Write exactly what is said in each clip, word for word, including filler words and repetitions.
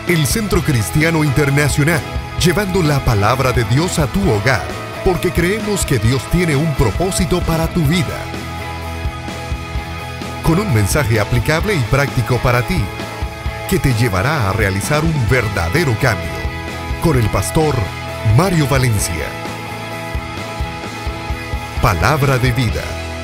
El Centro Cristiano Internacional, llevando la palabra de Dios a tu hogar, porque creemos que Dios tiene un propósito para tu vida. Con un mensaje aplicable y práctico para ti, que te llevará a realizar un verdadero cambio. Con el pastor Mario Valencia. Palabra de vida.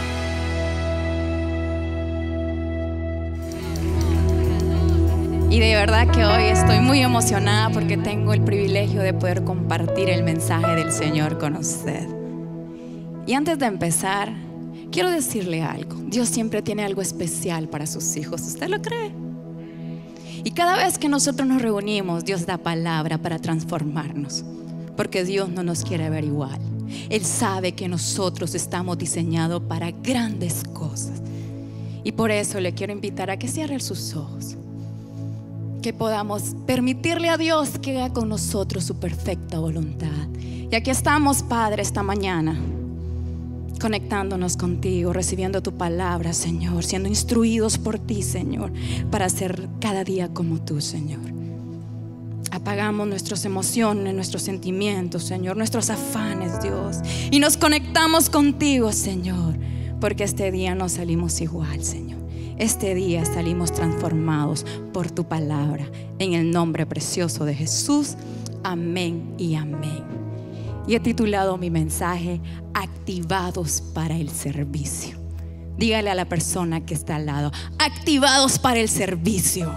Y de verdad que hoy estoy muy emocionada porque tengo el privilegio de poder compartir el mensaje del Señor con usted. Y antes de empezar, quiero decirle algo. Dios siempre tiene algo especial para sus hijos. ¿Usted lo cree? Y cada vez que nosotros nos reunimos, Dios da palabra para transformarnos, porque Dios no nos quiere ver igual. Él sabe que nosotros estamos diseñados para grandes cosas. Y por eso le quiero invitar a que cierre sus ojos, que podamos permitirle a Dios que haga con nosotros su perfecta voluntad. Y aquí estamos, Padre, esta mañana, conectándonos contigo, recibiendo tu palabra, Señor, siendo instruidos por ti, Señor, para ser cada día como tú, Señor. Apagamos nuestras emociones, nuestros sentimientos, Señor, nuestros afanes, Dios, y nos conectamos contigo, Señor, porque este día no salimos igual, Señor. Este día salimos transformados por tu palabra. En el nombre precioso de Jesús, amén y amén. Y he titulado mi mensaje Activados para el servicio. Dígale a la persona que está al lado: activados para el servicio.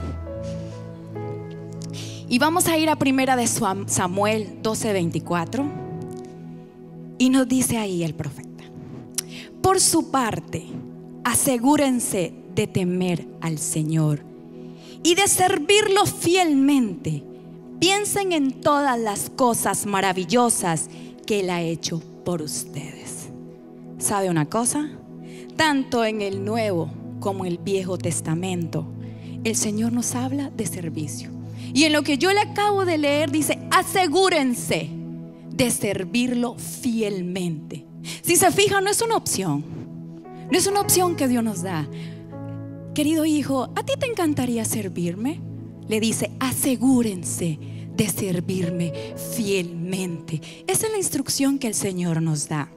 Y vamos a ir a primera de Samuel doce veinticuatro. Y nos dice ahí el profeta: por su parte, asegúrense de temer al Señor y de servirlo fielmente. Piensen en todas las cosas maravillosas que Él ha hecho por ustedes. ¿Sabe una cosa? Tanto en el Nuevo como en el Viejo Testamento, el Señor nos habla de servicio. Y en lo que yo le acabo de leer dice: asegúrense de servirlo fielmente. Si se fijan, no es una opción. No es una opción que Dios nos da. Querido hijo, ¿a ti te encantaría servirme? Le dice: asegúrense de servirme fielmente. Esa es la instrucción que el Señor nos da.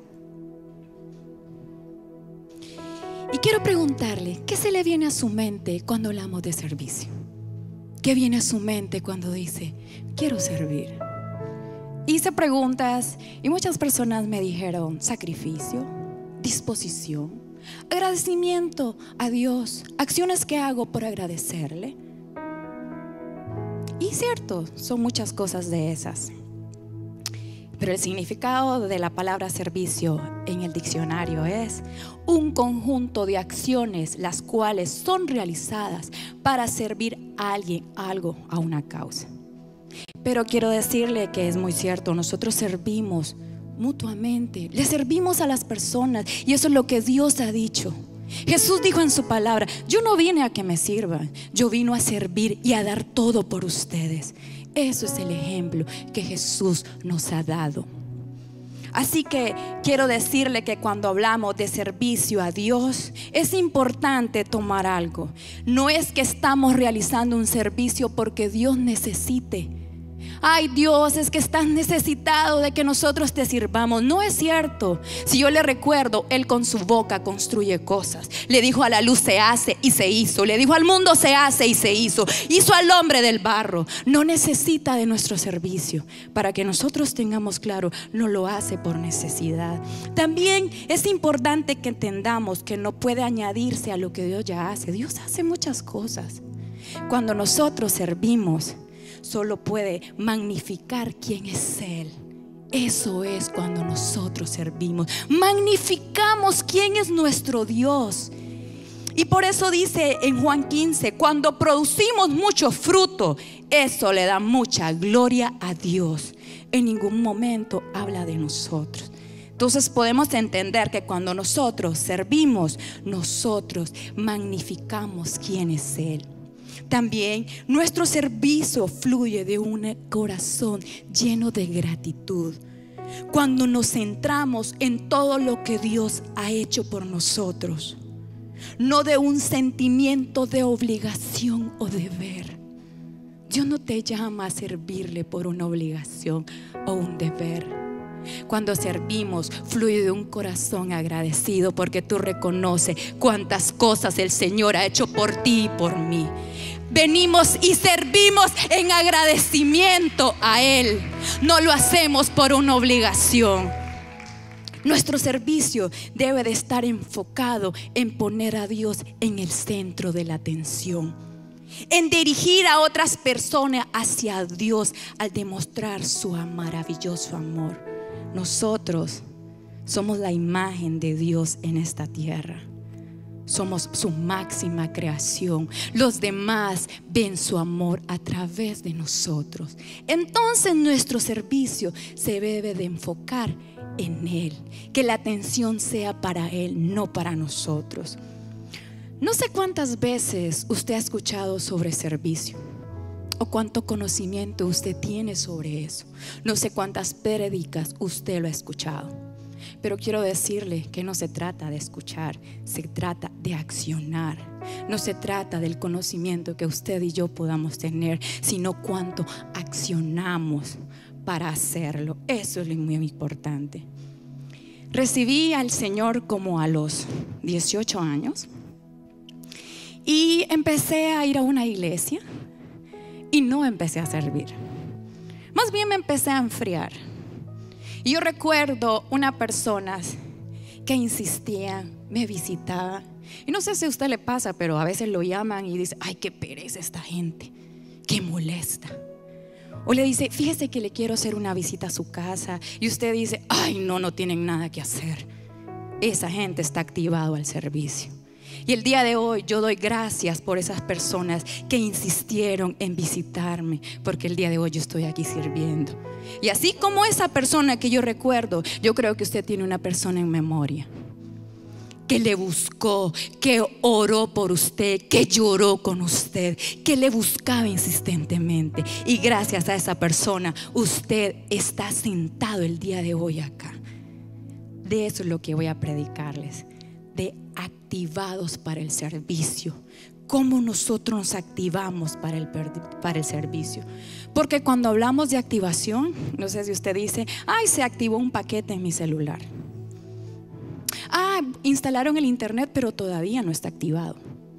Y quiero preguntarle, ¿qué se le viene a su mente cuando hablamos de servicio? ¿Qué viene a su mente cuando dice: quiero servir? Hice preguntas y muchas personas me dijeron: sacrificio, disposición, agradecimiento a Dios, acciones que hago por agradecerle. Y cierto, son muchas cosas de esas. Pero el significado de la palabra servicio en el diccionario es un conjunto de acciones las cuales son realizadas para servir a alguien, algo, a una causa. Pero quiero decirle que es muy cierto, nosotros servimos mutuamente, le servimos a las personas, y eso es lo que Dios ha dicho. Jesús dijo en su palabra: yo no vine a que me sirvan, yo vino a servir y a dar todo por ustedes. Eso es el ejemplo que Jesús nos ha dado. Así que quiero decirle que cuando hablamos de servicio a Dios, es importante tomar algo. No es que estamos realizando un servicio porque Dios necesite. Ay, Dios, es que estás necesitado de que nosotros te sirvamos. No es cierto. Si yo le recuerdo, Él con su boca construye cosas. Le dijo a la luz: se hace, y se hizo. Le dijo al mundo: se hace, y se hizo. Hizo al hombre del barro. No necesita de nuestro servicio. Para que nosotros tengamos claro, no lo hace por necesidad. También es importante que entendamos que no puede añadirse a lo que Dios ya hace. Dios hace muchas cosas. Cuando nosotros servimos, solo puede magnificar quién es Él. Eso es cuando nosotros servimos. Magnificamos quién es nuestro Dios. Y por eso dice en Juan quince: cuando producimos mucho fruto, eso le da mucha gloria a Dios. En ningún momento habla de nosotros. Entonces podemos entender que cuando nosotros servimos, nosotros magnificamos quién es Él. También nuestro servicio fluye de un corazón lleno de gratitud. Cuando nos centramos en todo lo que Dios ha hecho por nosotros, no de un sentimiento de obligación o deber. Dios no te llama a servirle por una obligación o un deber. Cuando servimos, fluye de un corazón agradecido porque tú reconoces cuántas cosas el Señor ha hecho por ti y por mí. Venimos y servimos en agradecimiento a Él. No lo hacemos por una obligación. Nuestro servicio debe de estar enfocado en poner a Dios en el centro de la atención, en dirigir a otras personas hacia Dios al demostrar su maravilloso amor. Nosotros somos la imagen de Dios en esta tierra. Somos su máxima creación. Los demás ven su amor a través de nosotros. Entonces nuestro servicio se debe de enfocar en Él. Que la atención sea para Él, no para nosotros. No sé cuántas veces usted ha escuchado sobre servicio o cuánto conocimiento usted tiene sobre eso. No sé cuántas prédicas usted lo ha escuchado, pero quiero decirle que no se trata de escuchar, se trata de accionar. No se trata del conocimiento que usted y yo podamos tener, sino cuánto accionamos para hacerlo. Eso es lo muy importante. Recibí al Señor como a los dieciocho años. Y empecé a ir a una iglesia y no empecé a servir. Más bien me empecé a enfriar. Y yo recuerdo una persona que insistía, me visitaba. Y no sé si a usted le pasa, pero a veces lo llaman y dice: ay, qué pereza esta gente, qué molesta. O le dice: fíjese que le quiero hacer una visita a su casa. Y usted dice: ay, no, no tienen nada que hacer. Esa gente está activado al servicio. Y el día de hoy yo doy gracias por esas personas que insistieron en visitarme, porque el día de hoy yo estoy aquí sirviendo. Y así como esa persona que yo recuerdo, yo creo que usted tiene una persona en memoria que le buscó, que oró por usted, que lloró con usted, que le buscaba insistentemente. Y gracias a esa persona usted está sentado el día de hoy acá. De eso es lo que voy a predicarles, de activados para el servicio. ¿Cómo nosotros nos activamos para el, para el servicio? Porque cuando hablamos de activación, no sé si usted dice: ay, se activó un paquete en mi celular. Ah, instalaron el internet, pero todavía no está activado.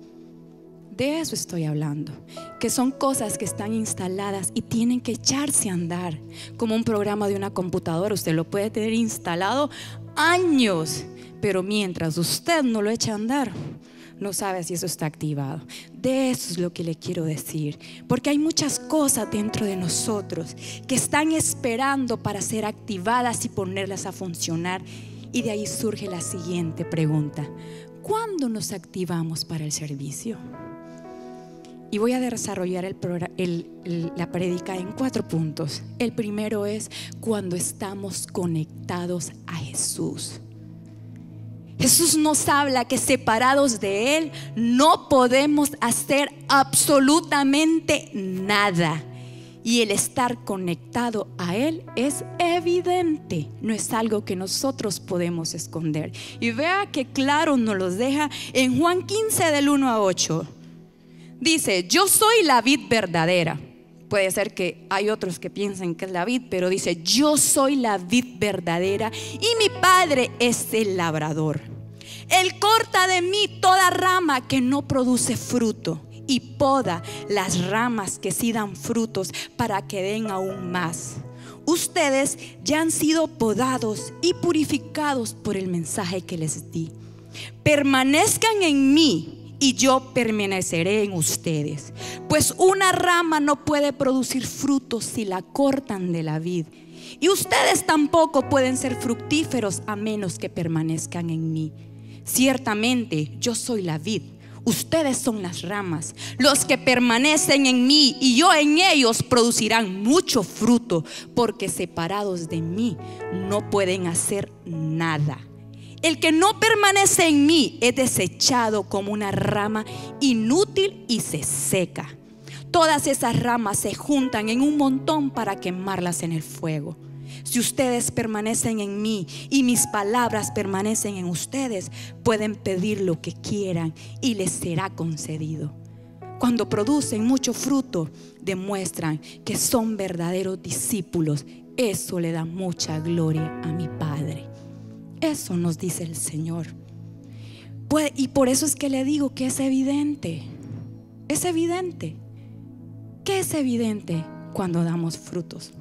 De eso estoy hablando, que son cosas que están instaladas y tienen que echarse a andar. Como un programa de una computadora, usted lo puede tener instalado años, pero mientras usted no lo echa a andar, no sabe si eso está activado. De eso es lo que le quiero decir, porque hay muchas cosas dentro de nosotros que están esperando para ser activadas y ponerlas a funcionar. Y de ahí surge la siguiente pregunta: ¿cuándo nos activamos para el servicio? Y voy a desarrollar el, el, el, la prédica en cuatro puntos. El primero es cuando estamos conectados a Jesús. Jesús nos habla que separados de Él no podemos hacer absolutamente nada. Y el estar conectado a Él es evidente, no es algo que nosotros podemos esconder. Y vea que claro nos los deja en Juan quince del uno a ocho. Dice: yo soy la vid verdadera. Puede ser que hay otros que piensen que es la vid, pero dice: yo soy la vid verdadera y mi Padre es el labrador. Él corta de mí toda rama que no produce fruto y poda las ramas que sí dan frutos para que den aún más. Ustedes ya han sido podados y purificados por el mensaje que les di. Permanezcan en mí y yo permaneceré en ustedes, pues una rama no puede producir frutos si la cortan de la vid, y ustedes tampoco pueden ser fructíferos a menos que permanezcan en mí. Ciertamente yo soy la vid, ustedes son las ramas. Los que permanecen en mí y yo en ellos producirán mucho fruto, porque separados de mí no pueden hacer nada. El que no permanece en mí es desechado como una rama inútil y se seca. Todas esas ramas se juntan en un montón para quemarlas en el fuego. Si ustedes permanecen en mí y mis palabras permanecen en ustedes, pueden pedir lo que quieran y les será concedido. cuando producen mucho fruto, demuestran que son verdaderos discípulos. Eso le da mucha gloria a mi Padre. Eso nos dice el Señor. Pues, y por eso es que le digo que es evidente. Es evidente. ¿Qué es evidente? Cuando damos frutos.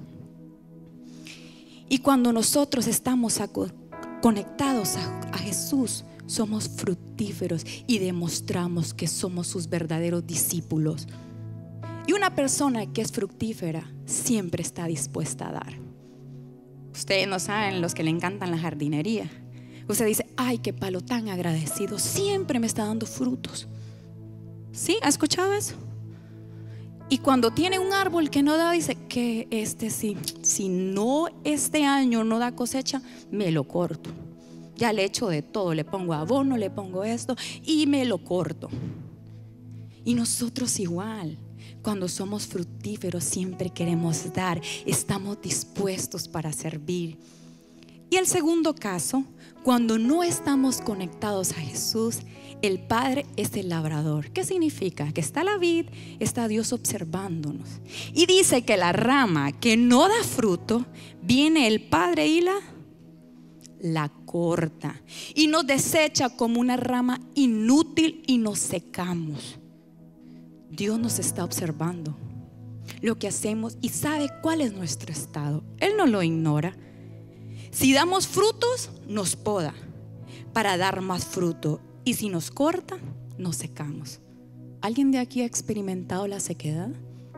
Y cuando nosotros estamos a, conectados a, a Jesús, somos fructíferos y demostramos que somos sus verdaderos discípulos. Y una persona que es fructífera siempre está dispuesta a dar. Ustedes no saben, los que le encantan la jardinería. Usted dice: ay, qué palo tan agradecido, siempre me está dando frutos. ¿Sí? ¿Ha escuchado eso? Y cuando tiene un árbol que no da, dice que este sí, si no este año no da cosecha, me lo corto. Ya le echo de todo, le pongo abono, le pongo esto y me lo corto. Y nosotros igual, cuando somos fructíferos siempre queremos dar, estamos dispuestos para servir. Y el segundo caso, cuando no estamos conectados a Jesús, el Padre es el labrador. ¿Qué significa? Que está la vid, está Dios observándonos. Y dice que la rama que no da fruto, viene el Padre y la, la corta. Y nos desecha como una rama inútil y nos secamos. Dios nos está observando lo que hacemos y sabe cuál es nuestro estado. Él no lo ignora. Si damos frutos, nos poda para dar más fruto. Y si nos corta, nos secamos. ¿Alguien de aquí ha experimentado la sequedad?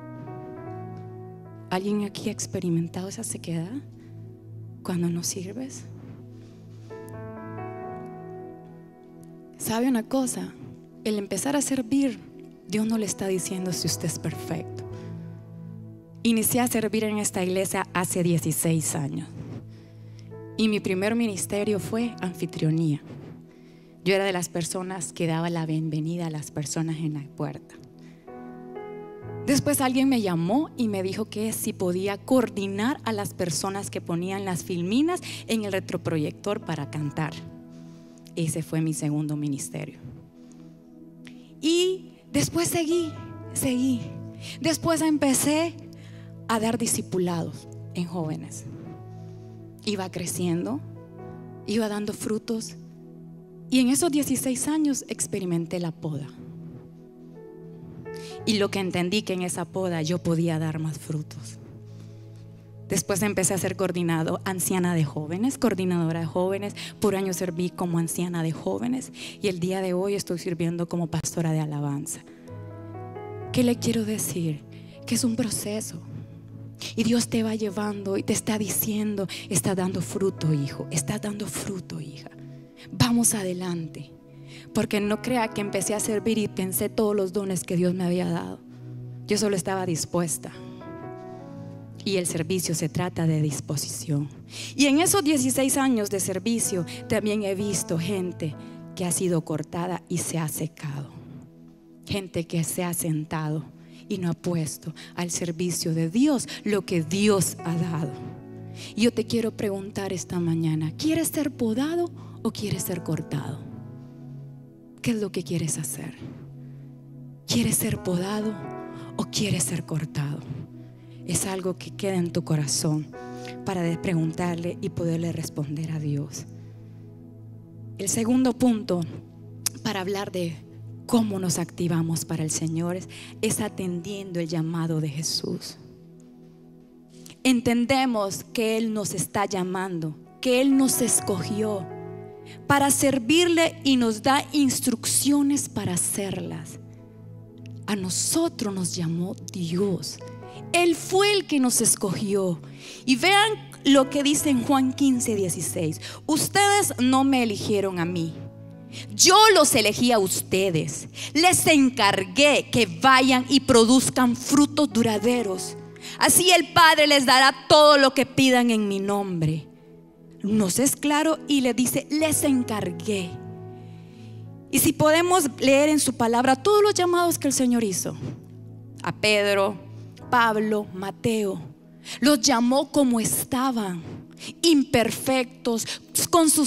¿Alguien aquí ha experimentado esa sequedad cuando no sirves? ¿Sabe una cosa? El empezar a servir, Dios no le está diciendo si usted es perfecto. Inicié a servir en esta iglesia hace dieciséis años. Y mi primer ministerio fue anfitrionía. Yo era de las personas que daba la bienvenida a las personas en la puerta. Después alguien me llamó y me dijo que si podía coordinar a las personas que ponían las filminas en el retroproyector para cantar. Ese fue mi segundo ministerio. Y después seguí, seguí. Después empecé a dar discipulados en jóvenes. Iba creciendo, iba dando frutos. Y en esos dieciséis años experimenté la poda. Y lo que entendí que en esa poda yo podía dar más frutos. Después empecé a ser coordinado, anciana de jóvenes, coordinadora de jóvenes. Por años serví como anciana de jóvenes. Y el día de hoy estoy sirviendo como pastora de alabanza. ¿Qué le quiero decir? Que es un proceso. Y Dios te va llevando y te está diciendo: está dando fruto, hijo, está dando fruto, hija. Vamos adelante. Porque no crea que empecé a servir y pensé todos los dones que Dios me había dado. Yo solo estaba dispuesta. Y el servicio se trata de disposición. Y en esos dieciséis años de servicio también he visto gente que ha sido cortada y se ha secado. Gente que se ha sentado y no ha puesto al servicio de Dios lo que Dios ha dado. Y yo te quiero preguntar esta mañana: ¿quieres ser podado o quieres ser cortado? ¿Qué es lo que quieres hacer? ¿Quieres ser podado o quieres ser cortado? Es algo que queda en tu corazón para preguntarle y poderle responder a Dios. El segundo punto para hablar de cómo nos activamos para el Señor es, es atendiendo el llamado de Jesús. Entendemos que Él nos está llamando, que Él nos escogió para servirle y nos da instrucciones para hacerlas. A nosotros nos llamó Dios. Él fue el que nos escogió. Y vean lo que dice en Juan quince, dieciséis. Ustedes no me eligieron a mí, yo los elegí a ustedes. Les encargué que vayan y produzcan frutos duraderos. Así el Padre les dará todo lo que pidan en mi nombre. Nos es claro y le dice: les encargué. Y si podemos leer en su palabra todos los llamados que el Señor hizo a Pedro, Pablo, Mateo, los llamó como estaban, imperfectos, con sus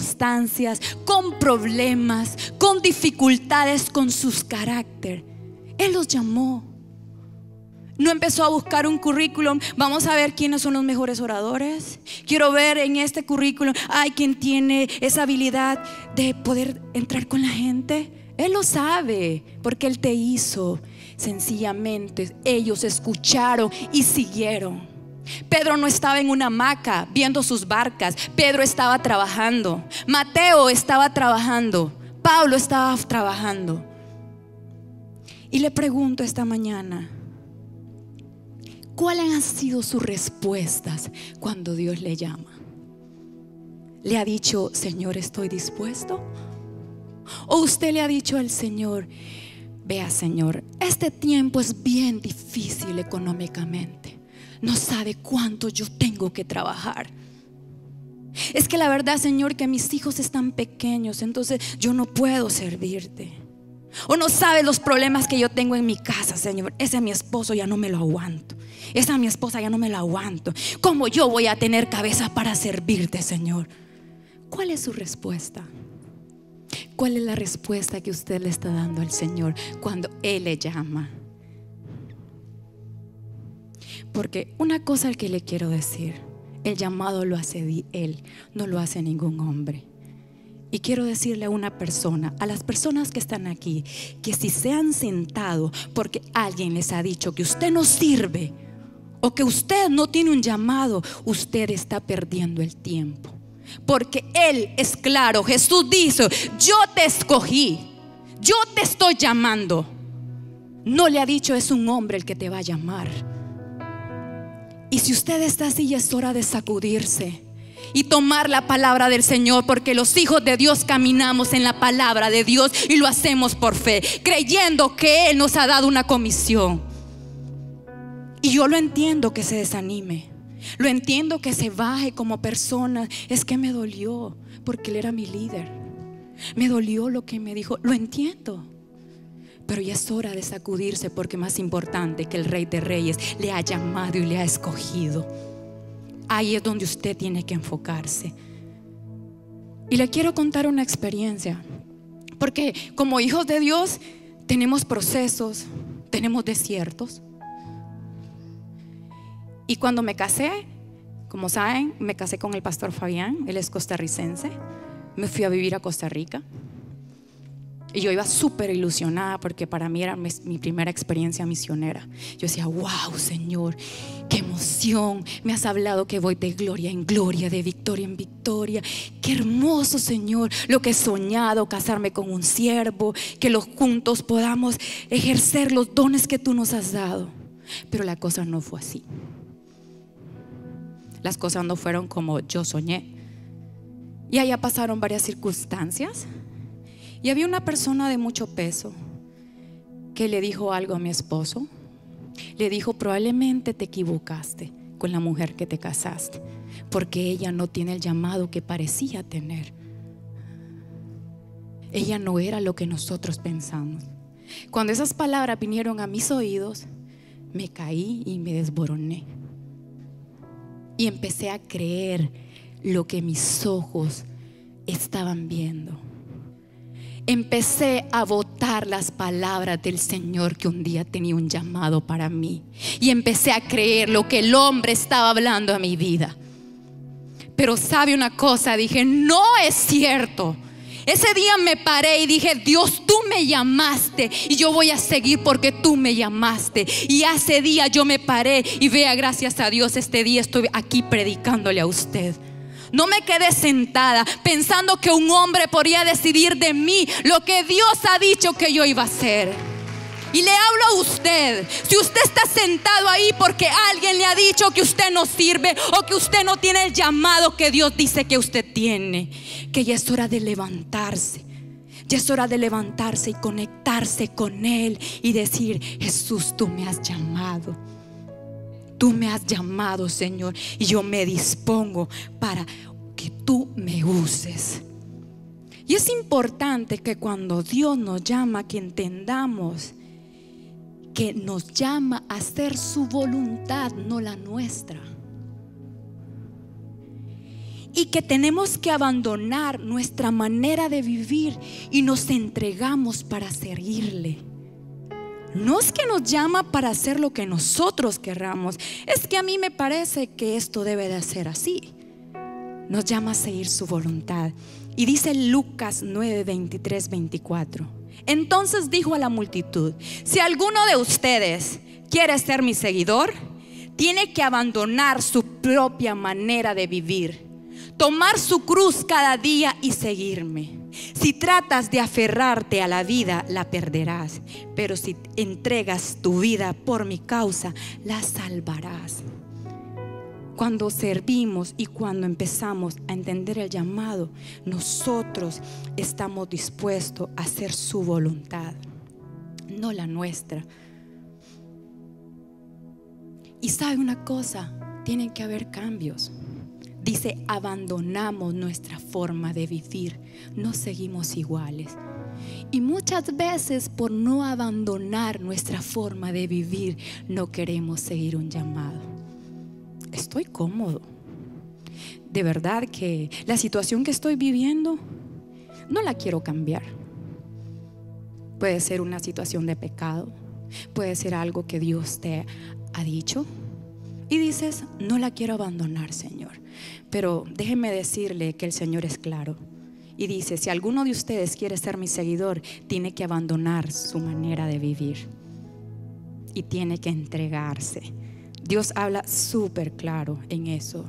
circunstancias, con problemas, con dificultades, con sus carácter. Él los llamó. No empezó a buscar un currículum. Vamos a ver quiénes son los mejores oradores. Quiero ver en este currículum, hay quien tiene esa habilidad de poder entrar con la gente. Él lo sabe porque Él te hizo. Sencillamente ellos escucharon y siguieron. Pedro no estaba en una hamaca viendo sus barcas. Pedro estaba trabajando. Mateo estaba trabajando. Pablo estaba trabajando. Y le pregunto esta mañana, ¿cuáles han sido sus respuestas cuando Dios le llama? ¿Le ha dicho, Señor, estoy dispuesto? ¿O usted le ha dicho al Señor, vea, Señor, este tiempo es bien difícil económicamente, no sabe cuánto yo tengo que trabajar? Es que la verdad, Señor, que mis hijos están pequeños, entonces yo no puedo servirte. O no sabe los problemas que yo tengo en mi casa, Señor. Ese es mi esposo, ya no me lo aguanto. Esa es mi esposa, ya no me la aguanto. ¿Cómo yo voy a tener cabeza para servirte, Señor? ¿Cuál es su respuesta? ¿Cuál es la respuesta que usted le está dando al Señor cuando Él le llama? Porque una cosa que le quiero decir, el llamado lo hace Él, no lo hace ningún hombre. Y quiero decirle a una persona, a las personas que están aquí, que si se han sentado porque alguien les ha dicho que usted no sirve o que usted no tiene un llamado, usted está perdiendo el tiempo. Porque Él es claro. Jesús dice, yo te escogí, yo te estoy llamando. No le ha dicho es un hombre el que te va a llamar. Y si usted está así, ya es hora de sacudirse y tomar la palabra del Señor, porque los hijos de Dios caminamos en la palabra de Dios y lo hacemos por fe, creyendo que Él nos ha dado una comisión. Y yo lo entiendo que se desanime, lo entiendo que se baje como persona. Es que me dolió porque Él era mi líder, me dolió lo que me dijo, lo entiendo. Pero ya es hora de sacudirse, porque más importante que el Rey de Reyes le ha llamado y le ha escogido. Ahí es donde usted tiene que enfocarse. Y le quiero contar una experiencia, porque como hijos de Dios tenemos procesos, tenemos desiertos. Y cuando me casé, como saben, me casé con el pastor Fabián. Él es costarricense. Me fui a vivir a Costa Rica. Y yo iba súper ilusionada, porque para mí era mi, mi primera experiencia misionera. Yo decía, wow, Señor, qué emoción. Me has hablado que voy de gloria en gloria, de victoria en victoria. Qué hermoso, Señor, lo que he soñado, casarme con un siervo, que los juntos podamos ejercer los dones que tú nos has dado. Pero la cosa no fue así. Las cosas no fueron como yo soñé. Y allá pasaron varias circunstancias. Y había una persona de mucho peso que le dijo algo a mi esposo. Le dijo, probablemente te equivocaste con la mujer que te casaste, porque ella no tiene el llamado que parecía tener. Ella no era lo que nosotros pensamos. Cuando esas palabras vinieron a mis oídos, me caí y me desboroné. Y empecé a creer lo que mis ojos estaban viendo. Empecé a botar las palabras del Señor, que un día tenía un llamado para mí. Y empecé a creer lo que el hombre estaba hablando a mi vida. Pero sabe una cosa, dije, no es cierto. Ese día me paré y dije, Dios, tú me llamaste y yo voy a seguir porque tú me llamaste. Y ese día yo me paré y vea, gracias a Dios, este día estoy aquí predicándole a usted. No me quedé sentada pensando que un hombre podría decidir de mí lo que Dios ha dicho que yo iba a hacer. Y le hablo a usted. Si usted está sentado ahí porque alguien le ha dicho que usted no sirve o que usted no tiene el llamado que Dios dice que usted tiene, que ya es hora de levantarse. Ya es hora de levantarse y conectarse con Él y decir, Jesús, tú me has llamado. Tú me has llamado, Señor, y yo me dispongo para que tú me uses. Y es importante que cuando Dios nos llama, que entendamos que nos llama a hacer su voluntad, no la nuestra. Y que tenemos que abandonar nuestra manera de vivir y nos entregamos para servirle. No es que nos llama para hacer lo que nosotros querramos. Es que a mí me parece que esto debe de ser así. Nos llama a seguir su voluntad. Y dice Lucas nueve, veintitrés, veinticuatro. Entonces dijo a la multitud: si alguno de ustedes quiere ser mi seguidor, tiene que abandonar su propia manera de vivir, tomar su cruz cada día y seguirme. Si tratas de aferrarte a la vida, la perderás, pero si entregas tu vida por mi causa, la salvarás. Cuando servimos y cuando empezamos a entender el llamado, nosotros estamos dispuestos a hacer su voluntad, no la nuestra. Y sabe una cosa, tienen que haber cambios. Dice, abandonamos nuestra forma de vivir, no seguimos iguales. Y muchas veces por no abandonar nuestra forma de vivir, no queremos seguir un llamado. Estoy cómodo. De verdad que la situación que estoy viviendo no la quiero cambiar. Puede ser una situación de pecado, puede ser algo que Dios te ha dicho y dices, no la quiero abandonar, Señor. Pero déjeme decirle que el Señor es claro y dice, si alguno de ustedes quiere ser mi seguidor, tiene que abandonar su manera de vivir y tiene que entregarse. Dios habla súper claro en eso.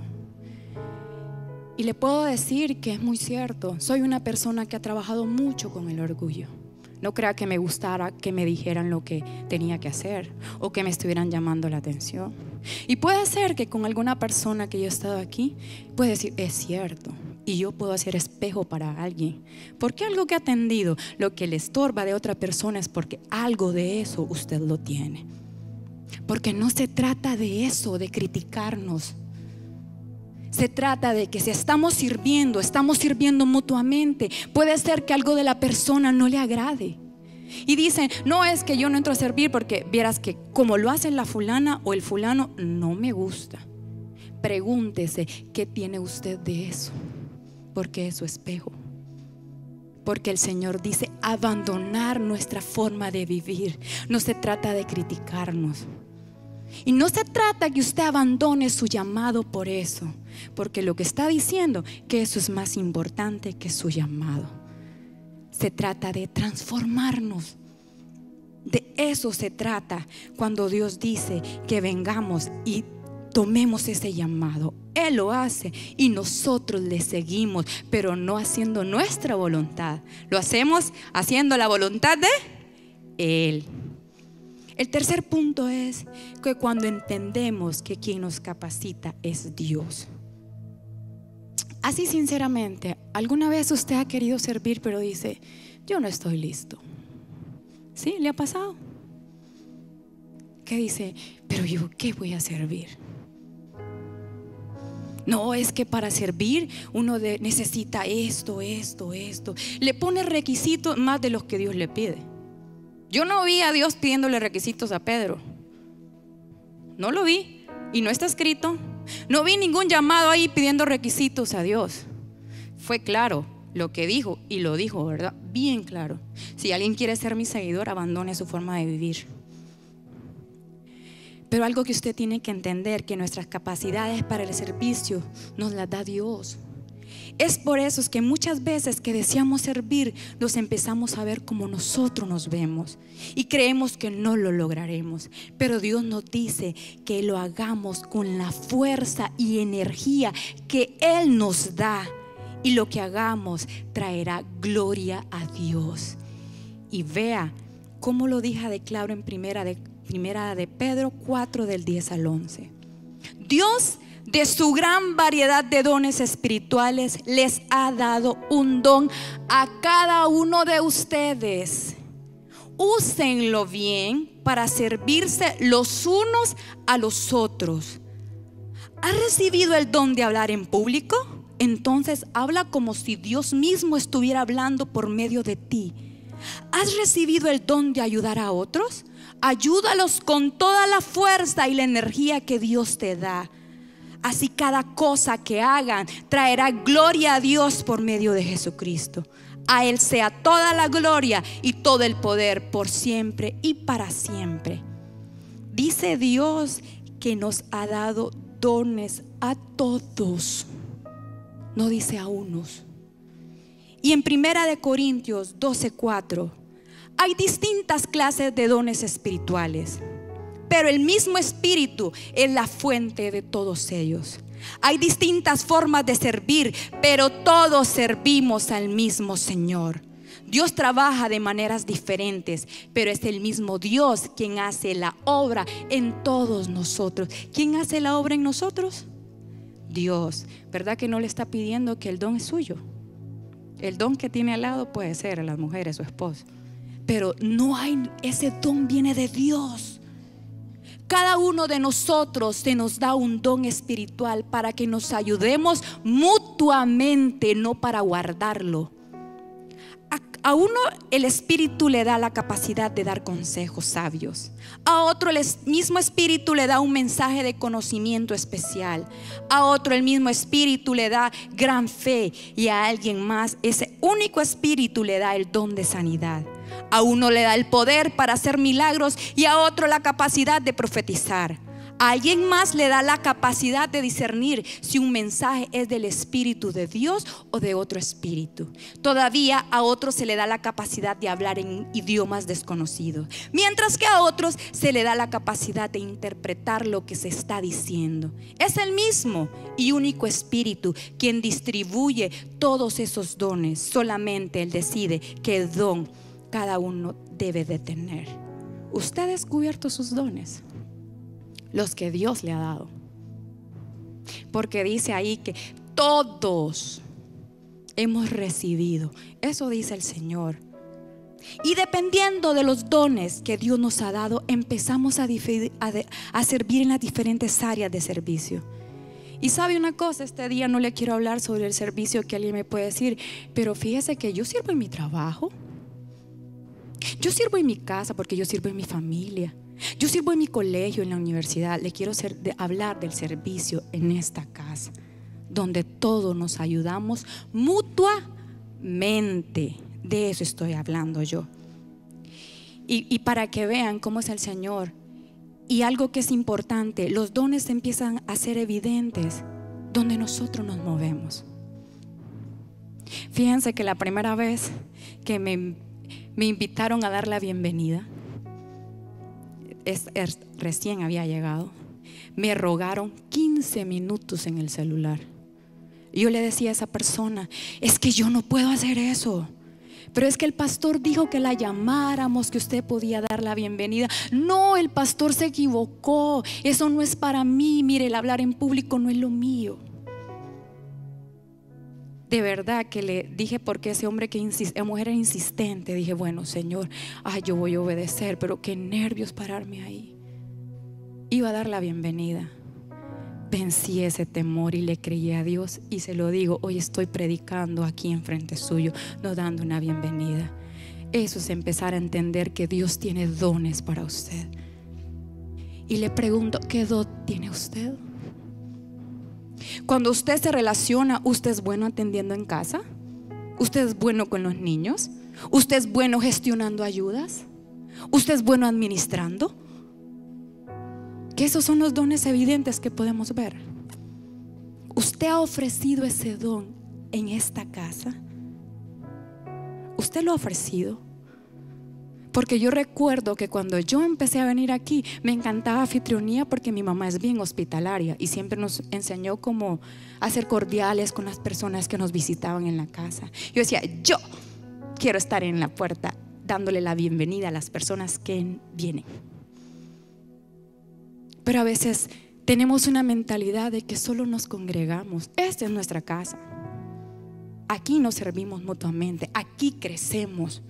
Y le puedo decir que es muy cierto. Soy una persona que ha trabajado mucho con el orgullo. No crea que me gustara que me dijeran lo que tenía que hacer o que me estuvieran llamando la atención. Y puede ser que con alguna persona que yo he estado aquí puede decir, es cierto, y yo puedo hacer espejo para alguien. Porque algo que ha atendido, lo que le estorba de otra persona es porque algo de eso usted lo tiene. Porque no se trata de eso, de criticarnos. Se trata de que si estamos sirviendo, estamos sirviendo mutuamente. Puede ser que algo de la persona no le agrade y dicen, no, es que yo no entro a servir porque vieras que como lo hace la fulana o el fulano, no me gusta. Pregúntese, ¿qué tiene usted de eso? Porque es su espejo. Porque el Señor dice abandonar nuestra forma de vivir. No se trata de criticarnos. Y no se trata que usted abandone su llamado por eso, porque lo que está diciendo que eso es más importante que su llamado. Se trata de transformarnos. De eso se trata cuando Dios dice que vengamos y tomemos ese llamado. Él lo hace y nosotros le seguimos, pero no haciendo nuestra voluntad. Lo hacemos haciendo la voluntad de Él. El tercer punto es que cuando entendemos que quien nos capacita es Dios. Así sinceramente, ¿alguna vez usted ha querido servir pero dice, yo no estoy listo? ¿Sí? ¿Le ha pasado? ¿Qué dice? Pero yo, ¿qué voy a servir? No, es que para servir uno de, necesita esto, esto, esto. Le pone requisitos más de los que Dios le pide. Yo no vi a Dios pidiéndole requisitos a Pedro. No lo vi. Y no está escrito. No vi ningún llamado ahí pidiendo requisitos a Dios. Fue claro lo que dijo y lo dijo, ¿verdad? Bien claro. Si alguien quiere ser mi seguidor, abandone su forma de vivir. Pero algo que usted tiene que entender, que nuestras capacidades para el servicio nos las da Dios. Es por eso que muchas veces que deseamos servir, nos empezamos a ver como nosotros nos vemos y creemos que no lo lograremos. Pero Dios nos dice que lo hagamos con la fuerza y energía que Él nos da, y lo que hagamos traerá gloria a Dios. Y vea cómo lo deja de claro en primera de, primera de Pedro cuatro del diez al once. Dios, de su gran variedad de dones espirituales, les ha dado un don a cada uno de ustedes. Úsenlo bien para servirse los unos a los otros. ¿Has recibido el don de hablar en público? Entonces habla como si Dios mismo estuviera hablando por medio de ti. ¿Has recibido el don de ayudar a otros? Ayúdalos con toda la fuerza y la energía que Dios te da. Así cada cosa que hagan traerá gloria a Dios por medio de Jesucristo. A Él sea toda la gloria y todo el poder por siempre y para siempre. Dice Dios que nos ha dado dones a todos, no dice a unos. Y en Primera de Corintios doce cuatro hay distintas clases de dones espirituales, pero el mismo Espíritu es la fuente de todos ellos. Hay distintas formas de servir, pero todos servimos al mismo Señor. Dios trabaja de maneras diferentes, pero es el mismo Dios quien hace la obra en todos nosotros. ¿Quién hace la obra en nosotros? Dios. ¿Verdad que no le está pidiendo que el don es suyo? El don que tiene al lado puede ser a las mujeres, su esposo, pero no hay, ese don viene de Dios. Cada uno de nosotros se nos da un don espiritual para que nos ayudemos mutuamente, no para guardarlo. A, a uno el Espíritu le da la capacidad de dar consejos sabios. A otro el mismo Espíritu le da un mensaje de conocimiento especial. A otro el mismo Espíritu le da gran fe. Y a alguien más ese único Espíritu le da el don de sanidad. A uno le da el poder para hacer milagros y a otro la capacidad de profetizar. A alguien más le da la capacidad de discernir si un mensaje es del Espíritu de Dios o de otro espíritu. Todavía a otros se le da la capacidad de hablar en idiomas desconocidos, mientras que a otros se le da la capacidad de interpretar lo que se está diciendo. Es el mismo y único Espíritu quien distribuye todos esos dones. Solamente Él decide qué don cada uno debe de tener. Usted ha descubierto sus dones, los que Dios le ha dado, porque dice ahí que todos hemos recibido. Eso dice el Señor. Y dependiendo de los dones que Dios nos ha dado, empezamos a, a, a servir en las diferentes áreas de servicio. Y sabe una cosa, este día no le quiero hablar sobre el servicio que alguien me puede decir, pero fíjese que yo sirvo en mi trabajo, yo sirvo en mi casa porque yo sirvo en mi familia, yo sirvo en mi colegio, en la universidad. Le quiero ser, de, hablar del servicio en esta casa, donde todos nos ayudamos mutuamente. De eso estoy hablando yo. Y, y para que vean cómo es el Señor. Y algo que es importante, los dones empiezan a ser evidentes donde nosotros nos movemos. Fíjense que la primera vez que me, me invitaron a dar la bienvenida, Es, es, recién había llegado, me rogaron quince minutos en el celular. Y yo le decía a esa persona, es que yo no puedo hacer eso, pero es que el pastor dijo que la llamáramos, que usted podía dar la bienvenida. No, el pastor se equivocó, eso no es para mí. Mire, el hablar en público no es lo mío. De verdad que le dije, porque ese hombre que insiste, la mujer era insistente, dije, bueno, Señor, ay, yo voy a obedecer, pero qué nervios pararme ahí. Iba a dar la bienvenida. Vencí ese temor y le creí a Dios, y se lo digo, hoy estoy predicando aquí enfrente suyo, no dando una bienvenida. Eso es empezar a entender que Dios tiene dones para usted. Y le pregunto, ¿qué don tiene usted? Cuando usted se relaciona, ¿usted es bueno atendiendo en casa? ¿Usted es bueno con los niños? ¿Usted es bueno gestionando ayudas? ¿Usted es bueno administrando? Que esos son los dones evidentes que podemos ver. ¿Usted ha ofrecido ese don en esta casa? ¿Usted lo ha ofrecido? Porque yo recuerdo que cuando yo empecé a venir aquí, me encantaba anfitrionía, porque mi mamá es bien hospitalaria y siempre nos enseñó cómo a ser cordiales con las personas que nos visitaban en la casa. Yo decía, yo quiero estar en la puerta dándole la bienvenida a las personas que vienen. Pero a veces tenemos una mentalidad de que solo nos congregamos. Esta es nuestra casa. Aquí nos servimos mutuamente, aquí crecemos.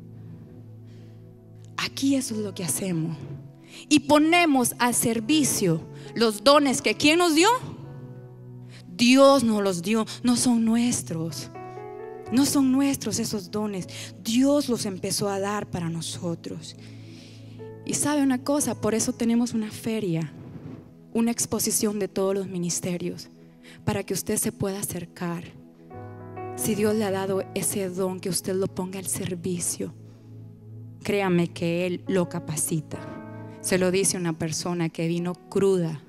Aquí eso es lo que hacemos. Y ponemos al servicio los dones que ¿quién nos dio? Dios nos los dio. No son nuestros. No son nuestros esos dones. Dios los empezó a dar para nosotros. Y sabe una cosa, por eso tenemos una feria, una exposición de todos los ministerios, para que usted se pueda acercar, Si Dios le ha dado ese don, que usted lo ponga al servicio, créame que Él lo capacita. Se lo dice una persona que vino cruda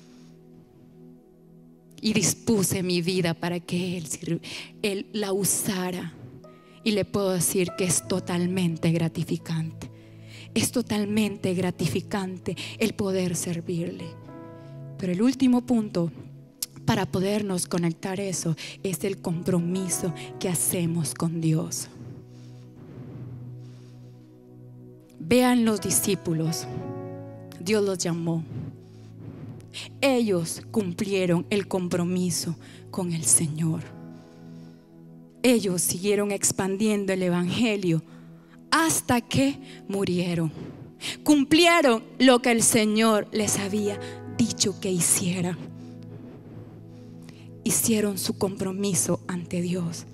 y dispuse mi vida para que Él, Él la usara. Y le puedo decir que es totalmente gratificante. Es totalmente gratificante el poder servirle. Pero el último punto para podernos conectar eso es el compromiso que hacemos con Dios. Vean los discípulos, Dios los llamó. Ellos cumplieron el compromiso con el Señor. Ellos siguieron expandiendo el evangelio hasta que murieron. Cumplieron lo que el Señor les había dicho que hicieran. Hicieron su compromiso ante Dios.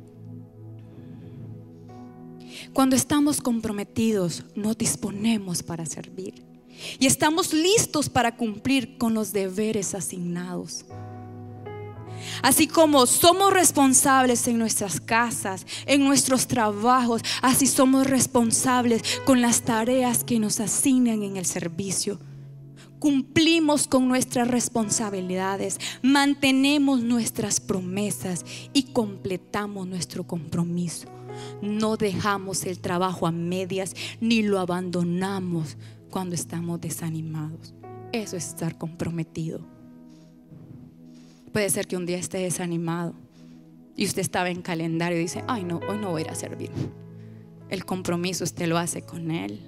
Cuando estamos comprometidos, nos disponemos para servir y estamos listos para cumplir con los deberes asignados. Así como somos responsables en nuestras casas, en nuestros trabajos, así somos responsables con las tareas que nos asignan en el servicio. Cumplimos con nuestras responsabilidades, mantenemos nuestras promesas y completamos nuestro compromiso. No dejamos el trabajo a medias ni lo abandonamos cuando estamos desanimados. Eso es estar comprometido. Puede ser que un día esté desanimado y usted estaba en calendario y dice: ay no, hoy no voy a ir a servir. El compromiso usted lo hace con Él.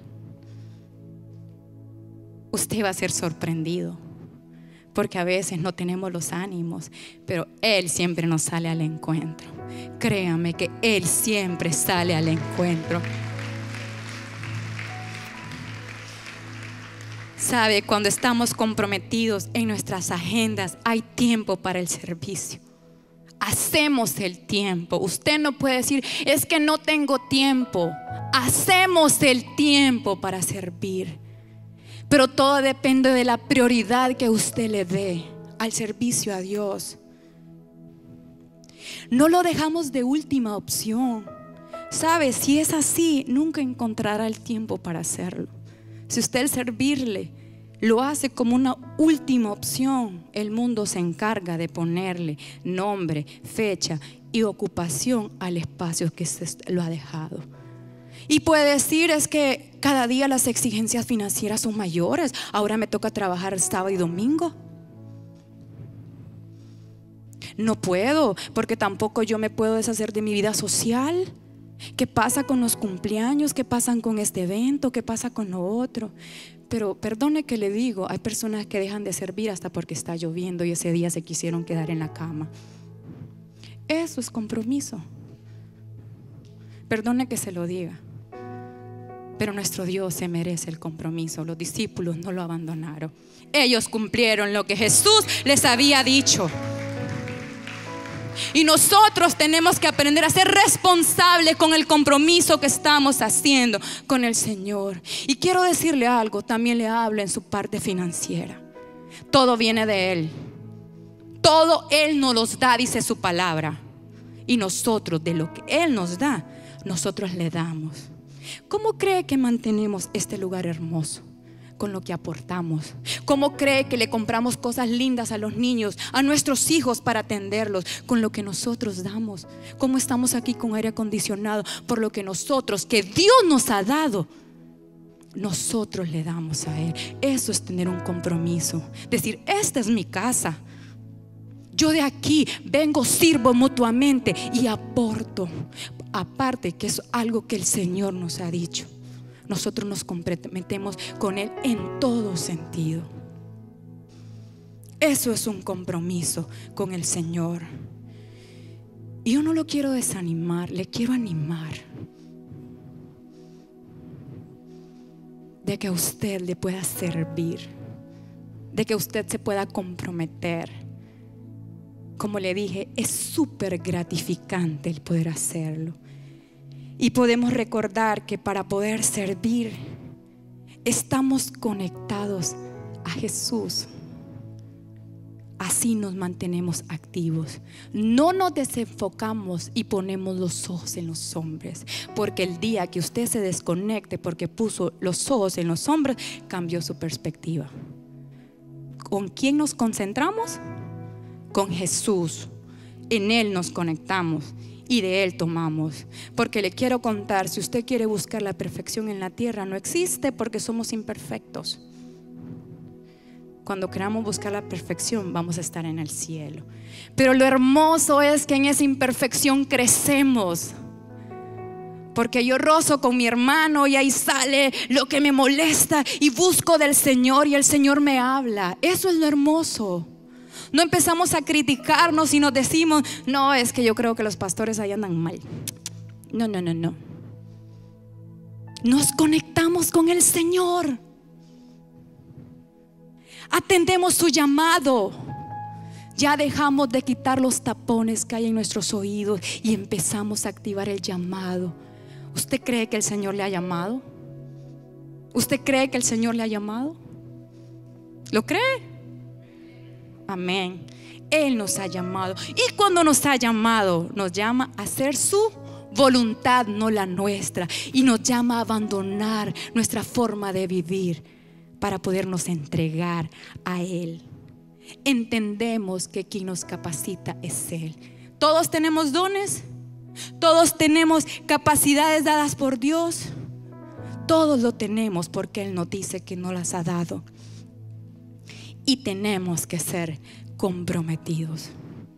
Usted va a ser sorprendido, porque a veces no tenemos los ánimos, pero Él siempre nos sale al encuentro. Créame que Él siempre sale al encuentro. Sabe, cuando estamos comprometidos en nuestras agendas, hay tiempo para el servicio. Hacemos el tiempo. Usted no puede decir: es que no tengo tiempo. Hacemos el tiempo para servir. Pero todo depende de la prioridad que usted le dé al servicio a Dios. No lo dejamos de última opción. ¿Sabe? Si es así, nunca encontrará el tiempo para hacerlo. Si usted el servirle lo hace como una última opción, el mundo se encarga de ponerle nombre, fecha y ocupación al espacio que se lo ha dejado. Y puede decir: es que cada día las exigencias financieras son mayores, ahora me toca trabajar sábado y domingo. No puedo, porque tampoco yo me puedo deshacer de mi vida social. ¿Qué pasa con los cumpleaños? ¿Qué pasa con este evento? ¿Qué pasa con lo otro? Pero perdone que le digo, hay personas que dejan de servir hasta porque está lloviendo y ese día se quisieron quedar en la cama. Eso es compromiso. Perdone que se lo diga, pero nuestro Dios se merece el compromiso. Los discípulos no lo abandonaron. Ellos cumplieron lo que Jesús les había dicho. Y nosotros tenemos que aprender a ser responsables con el compromiso que estamos haciendo con el Señor. Y quiero decirle algo, también le hablo en su parte financiera. Todo viene de Él. Todo Él nos los da, dice su palabra. Y nosotros, de lo que Él nos da, nosotros le damos. ¿Cómo cree que mantenemos este lugar hermoso? Con lo que aportamos. ¿Cómo cree que le compramos cosas lindas a los niños, a nuestros hijos para atenderlos? Con lo que nosotros damos. ¿Cómo estamos aquí con aire acondicionado? Por lo que nosotros, que Dios nos ha dado, nosotros le damos a Él. Eso es tener un compromiso. Decir: esta es mi casa. Yo de aquí vengo, sirvo mutuamente y aporto. Aparte que es algo que el Señor nos ha dicho. Nosotros nos comprometemos con Él en todo sentido. Eso es un compromiso con el Señor. Y yo no lo quiero desanimar, le quiero animar. De que a usted le pueda servir, de que usted se pueda comprometer. Como le dije, es súper gratificante el poder hacerlo. Y podemos recordar que para poder servir estamos conectados a Jesús. A así nos mantenemos activos. No nos desenfocamos y ponemos los ojos en los hombres, porque el día que usted se desconecte porque puso los ojos en los hombres, cambió su perspectiva. ¿Con quién nos concentramos? Con Jesús. En Él nos conectamos y de Él tomamos. Porque le quiero contar, si usted quiere buscar la perfección en la tierra, no existe, porque somos imperfectos. Cuando queramos buscar la perfección, vamos a estar en el cielo. Pero lo hermoso es que en esa imperfección crecemos. Porque yo rozo con mi hermano y ahí sale lo que me molesta y busco del Señor y el Señor me habla. Eso es lo hermoso. No empezamos a criticarnos y nos decimos: no, es que yo creo que los pastores ahí andan mal. No, no, no, no. Nos conectamos con el Señor. Atendemos su llamado. Ya dejamos de quitar los tapones que hay en nuestros oídos y empezamos a activar el llamado. ¿Usted cree que el Señor le ha llamado? ¿Usted cree que el Señor le ha llamado? ¿Lo cree? Amén. Él nos ha llamado. Y cuando nos ha llamado, nos llama a hacer su voluntad, no la nuestra. Y nos llama a abandonar nuestra forma de vivir para podernos entregar a Él. Entendemos que quien nos capacita es Él. Todos tenemos dones. Todos tenemos capacidades dadas por Dios. Todos lo tenemos porque Él nos dice que nos las ha dado. Y tenemos que ser comprometidos.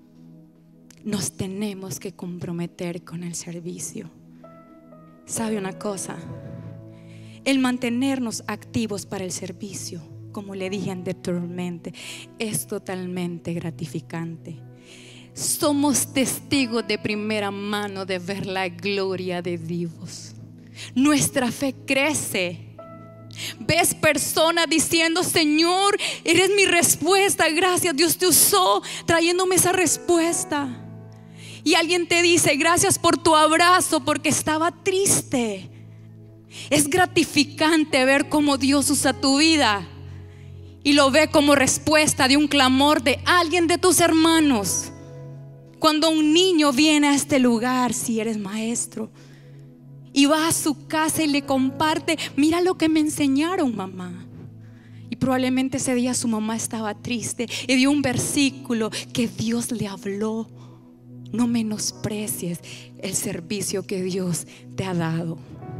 Nos tenemos que comprometer con el servicio. ¿Sabe una cosa? El mantenernos activos para el servicio, como le dije anteriormente, es totalmente gratificante. Somos testigos de primera mano de ver la gloria de Dios. Nuestra fe crece. Ves personas diciendo: Señor, eres mi respuesta. Gracias, Dios te usó trayéndome esa respuesta. Y alguien te dice: gracias por tu abrazo, porque estaba triste. Es gratificante ver cómo Dios usa tu vida y lo ve como respuesta de un clamor de alguien de tus hermanos. Cuando un niño viene a este lugar, si eres maestro, y va a su casa y le comparte: mira lo que me enseñaron, mamá. Y probablemente ese día su mamá estaba triste y dio un versículo que Dios le habló. No menosprecies el servicio que Dios te ha dado.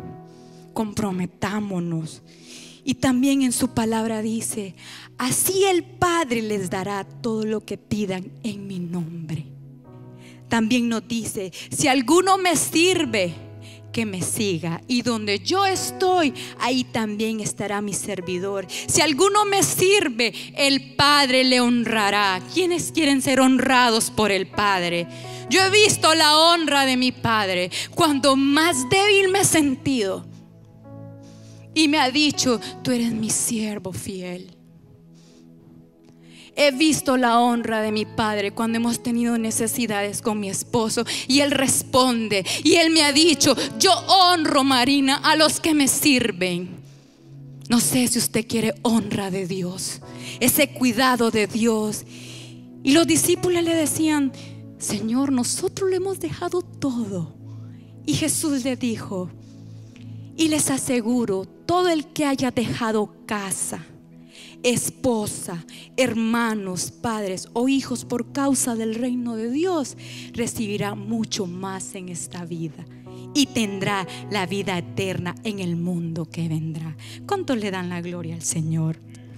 Comprometámonos. Y también en su palabra dice: así el Padre les dará todo lo que pidan en mi nombre. También nos dice: si alguno me sirve, que me siga, y donde yo estoy, ahí también estará mi servidor. Si alguno me sirve, el Padre le honrará. ¿Quiénes quieren ser honrados por el Padre? Yo he visto la honra de mi Padre cuando más débil me he sentido, y me ha dicho: tú eres mi siervo fiel. He visto la honra de mi Padre cuando hemos tenido necesidades con mi esposo, y Él responde y Él me ha dicho: yo honro, Marina, a los que me sirven. No sé si usted quiere honra de Dios, ese cuidado de Dios. Y los discípulos le decían: Señor, nosotros le hemos dejado todo. Y Jesús le dijo: y les aseguro, todo el que haya dejado casa, esposa, hermanos, padres o hijos por causa del reino de Dios, recibirá mucho más en esta vida y tendrá la vida eterna en el mundo que vendrá. ¿Cuántos le dan la gloria al Señor?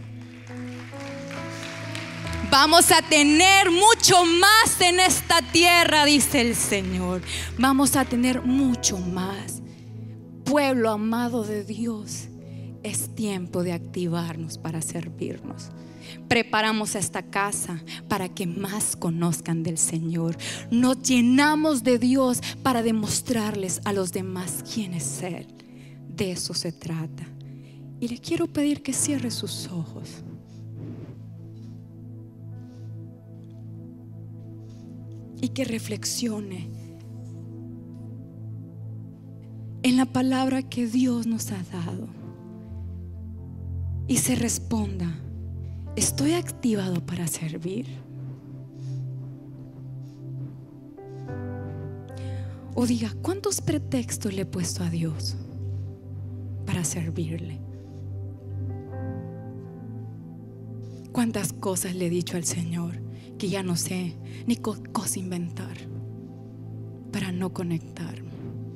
Vamos a tener mucho más en esta tierra, dice el Señor. Vamos a tener mucho más. Pueblo amado de Dios, es tiempo de activarnos para servirnos. Preparamos esta casa para que más conozcan del Señor. Nos llenamos de Dios para demostrarles a los demás quién es Él. De eso se trata. Y le quiero pedir que cierre sus ojos. Y que reflexione en la palabra que Dios nos ha dado. Y se responda: ¿estoy activado para servir? O diga, ¿cuántos pretextos le he puesto a Dios para servirle? ¿Cuántas cosas le he dicho al Señor que ya no sé ni co- cosa inventar para no conectarme?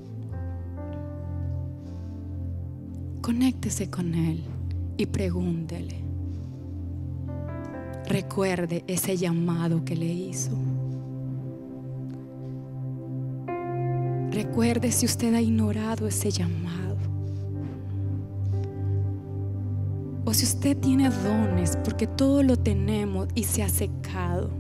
Conéctese con Él y pregúntele. Recuerde ese llamado que le hizo. Recuerde si usted ha ignorado ese llamado. O si usted tiene dones, porque todo lo tenemos y se ha secado.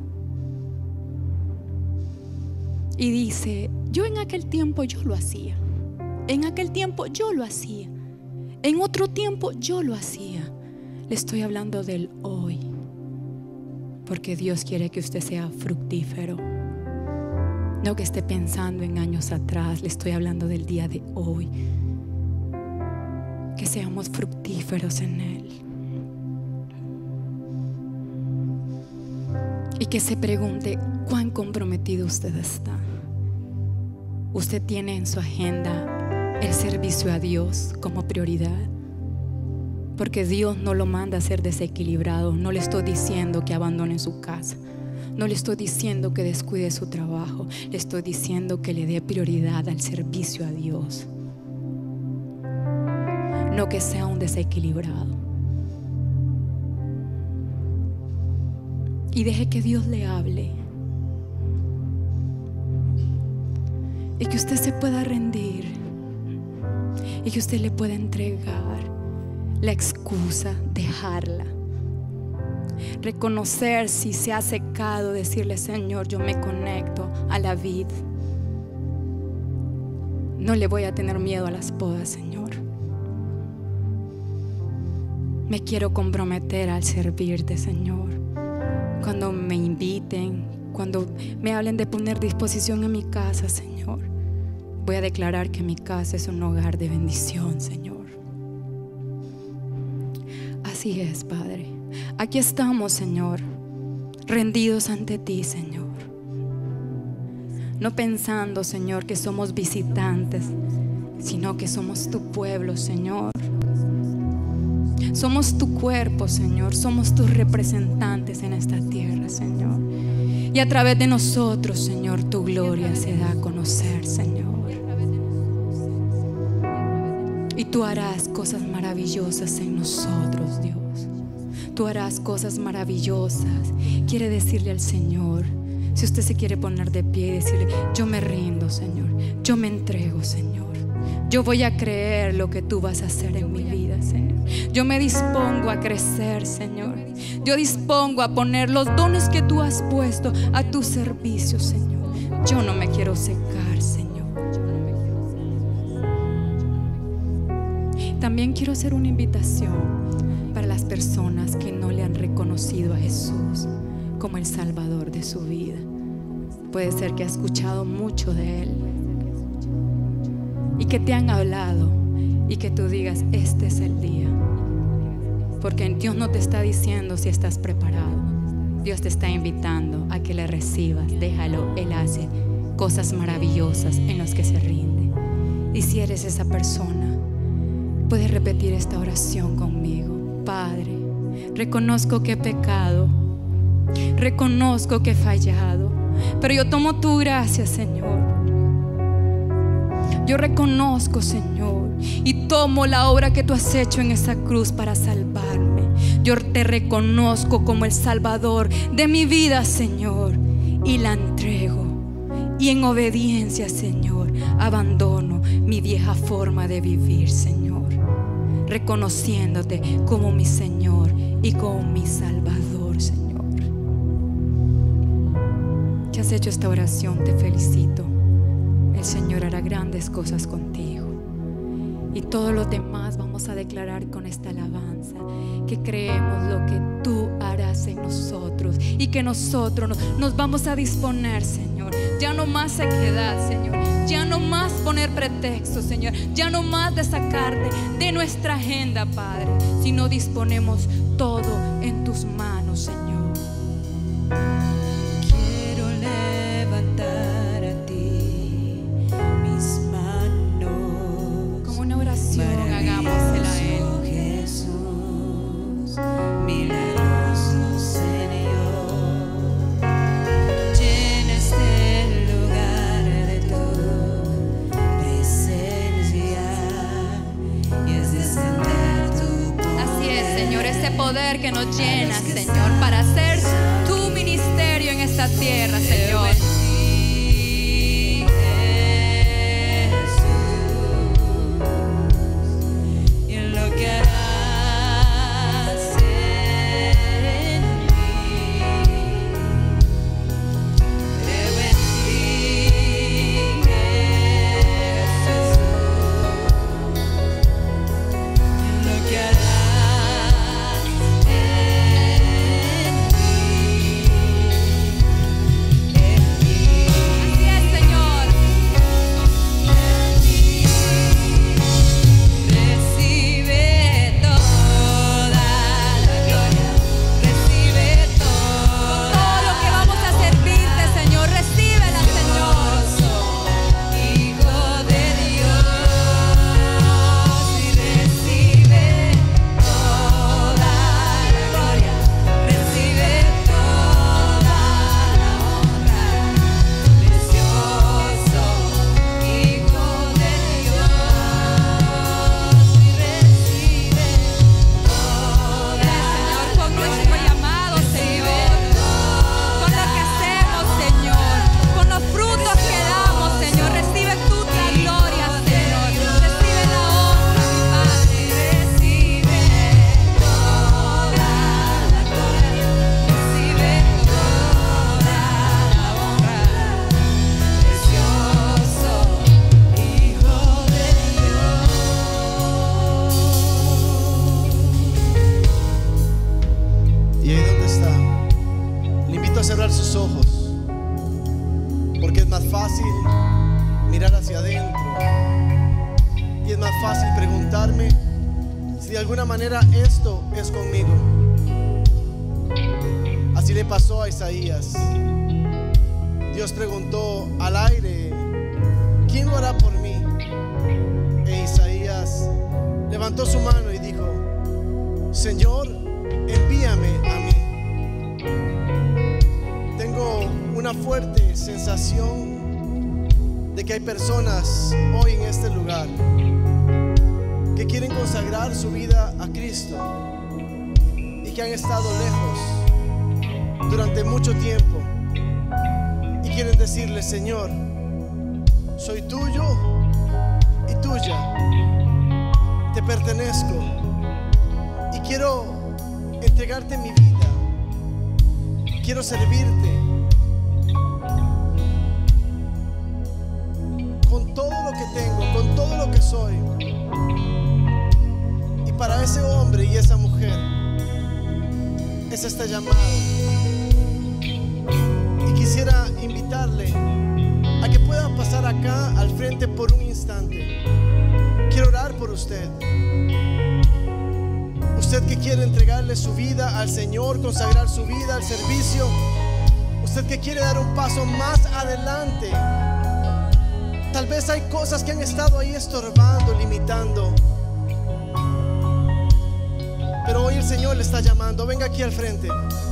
Y dice, yo en aquel tiempo yo lo hacía. En aquel tiempo yo lo hacía. En otro tiempo yo lo hacía. Le estoy hablando del hoy. Porque Dios quiere que usted sea fructífero. No que esté pensando en años atrás. Le estoy hablando del día de hoy. Que seamos fructíferos en Él. Y que se pregunte cuán comprometido usted está. Usted tiene en su agenda el servicio a Dios como prioridad. Porque Dios no lo manda a ser desequilibrado. No le estoy diciendo que abandone su casa. No le estoy diciendo que descuide su trabajo. Le estoy diciendo que le dé prioridad al servicio a Dios. No que sea un desequilibrado. Y deje que Dios le hable. Y que usted se pueda rendir. Y que usted le pueda entregar la excusa, dejarla. Reconocer si se ha secado, decirle, Señor, yo me conecto a la vid. No le voy a tener miedo a las podas, Señor. Me quiero comprometer al servirte, Señor. Cuando me inviten, cuando me hablen de poner disposición a mi casa, Señor, voy a declarar que mi casa es un hogar de bendición, Señor. Así es, Padre. Aquí estamos, Señor, rendidos ante ti, Señor. No pensando, Señor, que somos visitantes, sino que somos tu pueblo, Señor. Somos tu cuerpo, Señor. Somos tus representantes en esta tierra, Señor. Y a través de nosotros, Señor, tu gloria se da a conocer, Señor. Y tú harás cosas maravillosas en nosotros, Dios. Tú harás cosas maravillosas. Quiere decirle al Señor, si usted se quiere poner de pie y decirle, yo me rindo, Señor. Yo me entrego, Señor. Yo voy a creer lo que tú vas a hacer en mi vida, Señor. Yo me dispongo a crecer, Señor. Yo dispongo a poner los dones que tú has puesto a tu servicio, Señor. Yo no me quiero secar, Señor. También quiero hacer una invitación para las personas que no le han reconocido a Jesús como el Salvador de su vida. Puede ser que has escuchado mucho de Él y que te han hablado y que tú digas, este es el día. Porque Dios no te está diciendo si estás preparado. Dios te está invitando a que le recibas. Déjalo, Él hace cosas maravillosas en las que se rinde. Y si eres esa persona, puedes repetir esta oración conmigo. Padre, reconozco que he pecado, reconozco que he fallado, pero yo tomo tu gracia, Señor. Yo reconozco, Señor, y tomo la obra que tú has hecho en esa cruz para salvarme. Yo te reconozco como el Salvador de mi vida, Señor, y la entrego. Y en obediencia, Señor, abandono mi vieja forma de vivir, Señor, reconociéndote como mi Señor y como mi Salvador, Señor. Si has hecho esta oración, te felicito. El Señor hará grandes cosas contigo. Y todos los demás vamos a declarar con esta alabanza que creemos lo que tú harás en nosotros y que nosotros nos, nos vamos a disponer, Señor. Ya no más sequedad, Señor. Ya no más poner pretextos, Señor. Ya no más de sacarte de nuestra agenda, Padre, sino disponemos todo en tus manos, Señor. Quiero levantar a ti poder que nos llena, Señor, para hacer tu ministerio en esta tierra, Señor. Esto es conmigo. Así le pasó a Isaías. Dios preguntó al aire: ¿quién lo hará por mí? E Isaías levantó su mano y dijo: Señor, envíame a mí. Tengo una fuerte sensación de que hay personas hoy en este lugar que quieren consagrar su vida a Cristo y que han estado lejos durante mucho tiempo y quieren decirle: Señor, soy tuyo y tuya, te pertenezco y quiero entregarte mi vida, quiero servirte con todo lo que tengo, con todo lo que soy. Para ese hombre y esa mujer es este llamado. Y quisiera invitarle a que pueda pasar acá al frente por un instante. Quiero orar por usted. Usted que quiere entregarle su vida al Señor, consagrar su vida al servicio. Usted que quiere dar un paso más adelante. Tal vez hay cosas que han estado ahí estorbando, limitando. Pero hoy el Señor le está llamando. Venga aquí al frente.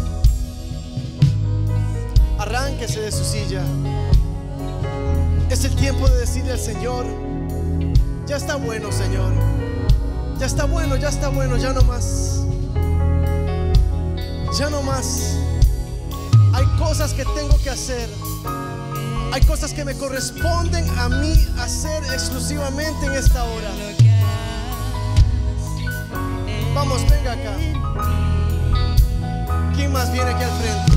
Arránquese de su silla. Es el tiempo de decirle al Señor: ya está bueno, Señor. Ya está bueno, ya está bueno, ya no más. Ya no más. Hay cosas que tengo que hacer. Hay cosas que me corresponden a mí hacer exclusivamente en esta hora. Vamos, venga acá. ¿Quién más viene aquí al frente?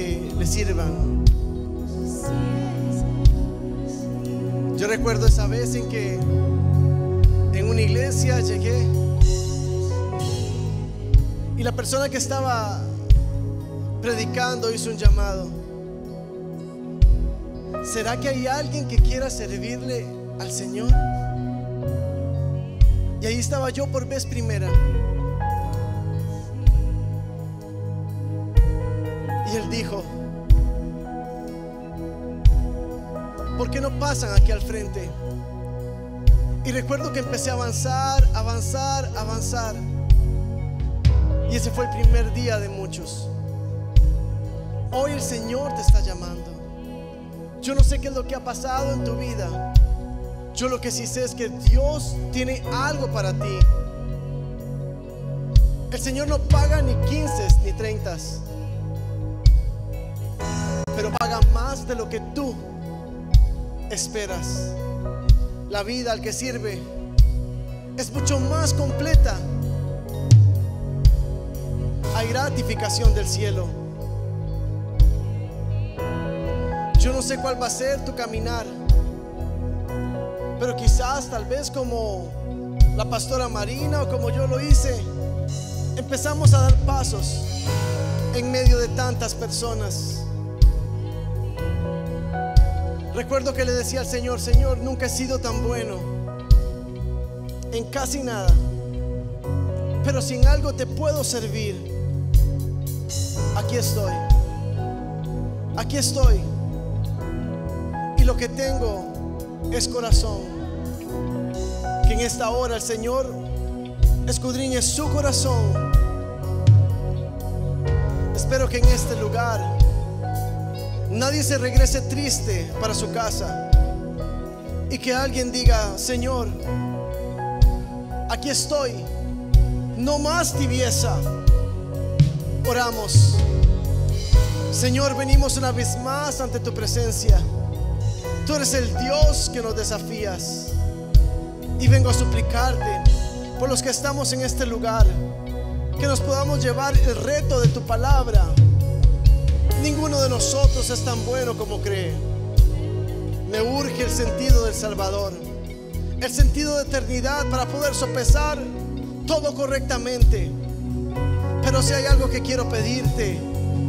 que le sirvan. Yo recuerdo esa vez en que en una iglesia llegué y la persona que estaba predicando hizo un llamado. ¿Será que hay alguien que quiera servirle al Señor? Y ahí estaba yo por vez primera. Y él dijo: ¿por qué no pasan aquí al frente? Y recuerdo que empecé a avanzar, avanzar, avanzar. Y ese fue el primer día de muchos. Hoy el Señor te está llamando. Yo no sé qué es lo que ha pasado en tu vida. Yo lo que sí sé es que Dios tiene algo para ti. El Señor no paga ni quince ni treinta, pero paga más de lo que tú esperas. La vida al que sirve es mucho más completa. Hay gratificación del cielo. Yo no sé cuál va a ser tu caminar, pero quizás, tal vez como la pastora Marina o como yo lo hice, empezamos a dar pasos en medio de tantas personas. Recuerdo que le decía al Señor: Señor, nunca he sido tan bueno en casi nada, pero si en algo te puedo servir, aquí estoy. Aquí estoy. Y lo que tengo es corazón. Que en esta hora el Señor escudriñe su corazón. Espero que en este lugar nadie se regrese triste para su casa, y que alguien diga: Señor, aquí estoy, no más tibieza. Oramos. Señor, venimos una vez más ante tu presencia. Tú eres el Dios que nos desafías, y vengo a suplicarte por los que estamos en este lugar, que nos podamos llevar el reto de tu palabra. Ninguno de nosotros es tan bueno como cree. Me urge el sentido del Salvador, el sentido de eternidad, para poder sopesar todo correctamente. Pero si hay algo que quiero pedirte,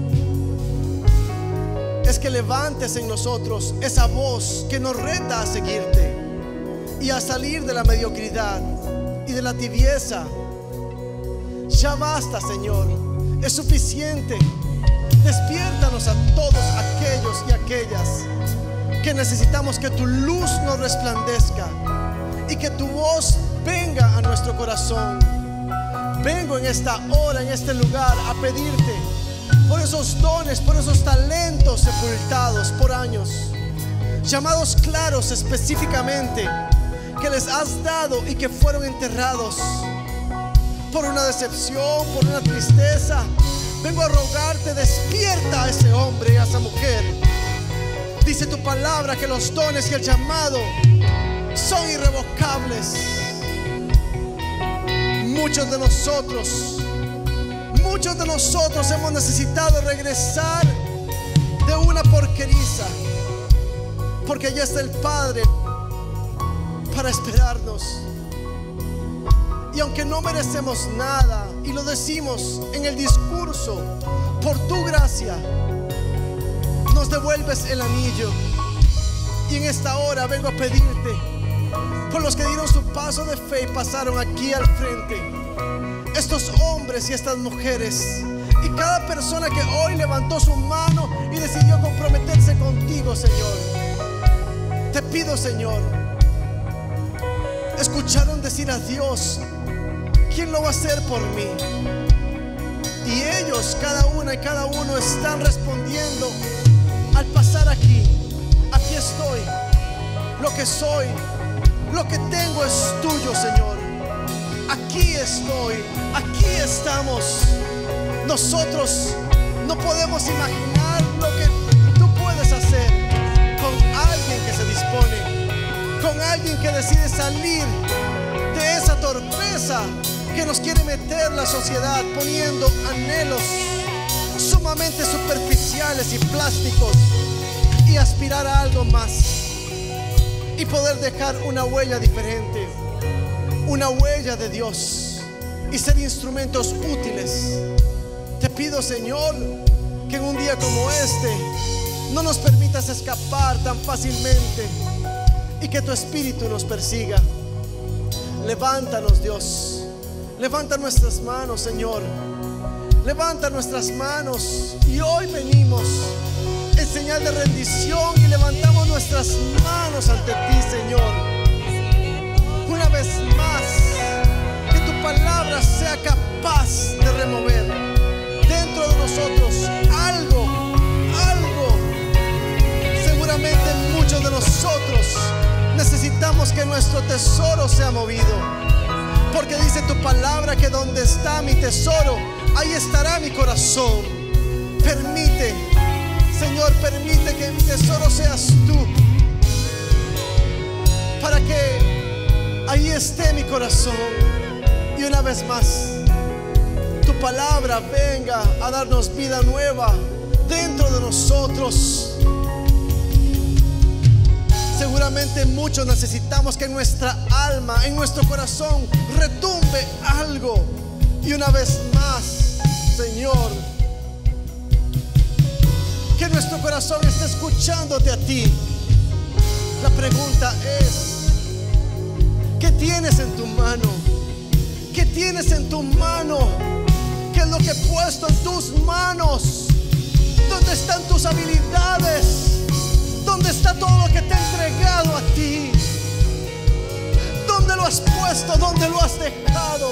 es que levantes en nosotros esa voz que nos reta a seguirte y a salir de la mediocridad y de la tibieza. Ya basta, Señor, es suficiente. Despiértanos a todos aquellos y aquellas que necesitamos que tu luz nos resplandezca y que tu voz venga a nuestro corazón. Vengo en esta hora, en este lugar, a pedirte por esos dones, por esos talentos sepultados por años, llamados claros específicamente, que les has dado y que fueron enterrados por una decepción, por una tristeza. Vengo a rogarte: despierta a ese hombre y a esa mujer. Dice tu palabra que los dones y el llamado son irrevocables. Muchos de nosotros Muchos de nosotros hemos necesitado regresar de una porqueriza, porque allá está el Padre para esperarnos. Y aunque no merecemos nada, y lo decimos en el discurso, por tu gracia nos devuelves el anillo. Y en esta hora vengo a pedirte por los que dieron su paso de fe y pasaron aquí al frente, estos hombres y estas mujeres, y cada persona que hoy levantó su mano y decidió comprometerse contigo, Señor. Te pido, Señor, escucharon decir a Dios: ¿quién lo va a hacer por mí? Y ellos, cada una y cada uno, están respondiendo al pasar aquí: aquí estoy, lo que soy, lo que tengo es tuyo, Señor. Aquí estoy, aquí estamos. Nosotros no podemos imaginar lo que tú puedes hacer con alguien que se dispone, con alguien que decide salir de esa torpeza que nos quiere meter la sociedad, poniendo anhelos sumamente sumamente superficiales y plásticos y aspirar a algo más y poder dejar una huella diferente, una huella de Dios y ser instrumentos útiles. Te pido, Señor, que en un día como este no nos permitas escapar tan fácilmente y que tu Espíritu nos persiga. Levántanos, Dios. Levanta nuestras manos, Señor. Levanta nuestras manos y hoy venimos en señal de rendición y levantamos nuestras manos ante ti, Señor. Una vez más, que tu palabra sea capaz de remover dentro de nosotros algo, algo. Seguramente muchos de nosotros necesitamos que nuestro tesoro sea movido, porque dice tu palabra que donde está mi tesoro, ahí estará mi corazón. Permite, Señor, permite que mi tesoro seas tú, para que ahí esté mi corazón. Y una vez más, tu palabra venga a darnos vida nueva dentro de nosotros. Seguramente muchos necesitamos que en nuestra alma, en nuestro corazón, retumbe algo. Y una vez más, Señor, que nuestro corazón esté escuchándote a ti. La pregunta es: ¿qué tienes en tu mano? ¿Qué tienes en tu mano? ¿Qué es lo que he puesto en tus manos? ¿Dónde están tus habilidades? ¿Dónde está todo lo que te he entregado a ti? ¿Dónde lo has puesto? ¿Dónde lo has dejado?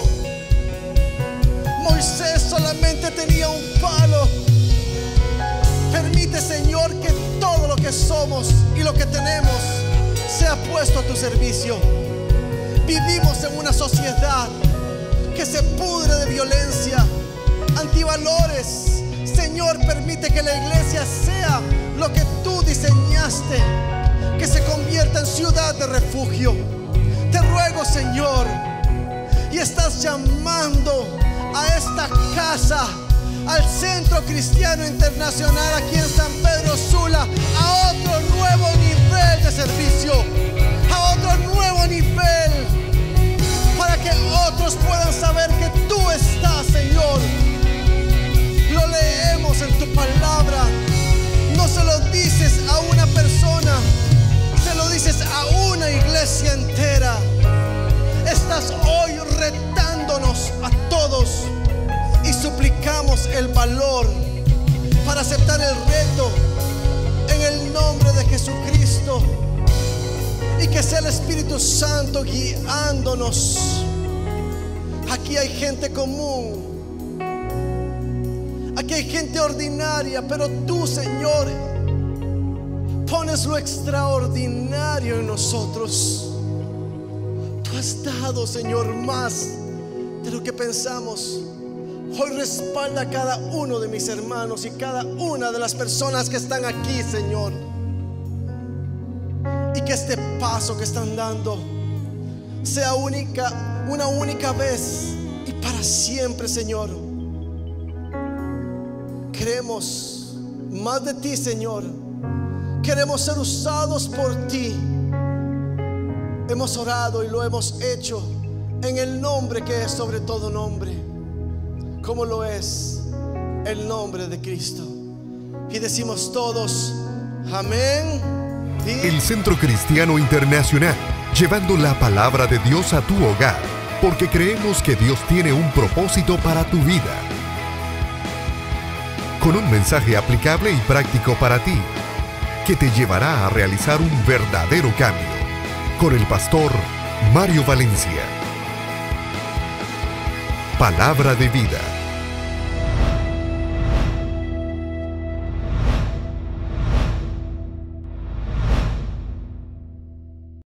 Moisés solamente tenía un palo. Permite, Señor, que todo lo que somos y lo que tenemos sea puesto a tu servicio. Vivimos en una sociedad que se pudre de violencia, antivalores. Señor, permite que la iglesia sea lo que tú diseñaste, que se convierta en ciudad de refugio. Te ruego, Señor, y estás llamando a esta casa, al Centro Cristiano Internacional aquí en San Pedro Sula, a otro nuevo nivel de servicio, a otro nuevo nivel, para que otros puedan saber que tú estás, Señor. Lo leemos en tu palabra. No se lo dices a una persona, se lo dices a una iglesia entera. Estás hoy retándonos a todos y suplicamos el valor para aceptar el reto en el nombre de Jesucristo, y que sea el Espíritu Santo guiándonos. Aquí hay gente común, aquí hay gente ordinaria, pero tú, Señor, pones lo extraordinario en nosotros. Tú has dado, Señor, más de lo que pensamos. Hoy respalda a cada uno de mis hermanos y cada una de las personas que están aquí, Señor, y que este paso que están dando sea única, una única vez y para siempre, Señor. Queremos más de ti, Señor. Queremos ser usados por ti. Hemos orado y lo hemos hecho en el nombre que es sobre todo nombre, como lo es el nombre de Cristo. Y decimos todos: amén. Y... El Centro Cristiano Internacional, llevando la palabra de Dios a tu hogar, porque creemos que Dios tiene un propósito para tu vida, con un mensaje aplicable y práctico para ti, que te llevará a realizar un verdadero cambio, con el pastor Mario Valencia. Palabra de vida.